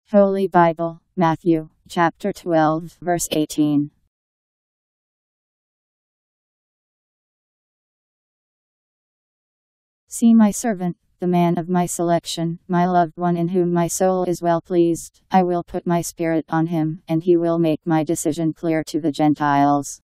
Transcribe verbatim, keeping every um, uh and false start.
Holy Bible, Matthew, chapter twelve, verse eighteen. See my servant, the man of my selection, my loved one in whom my soul is well pleased. I will put my spirit on him, and he will make my decision clear to the Gentiles.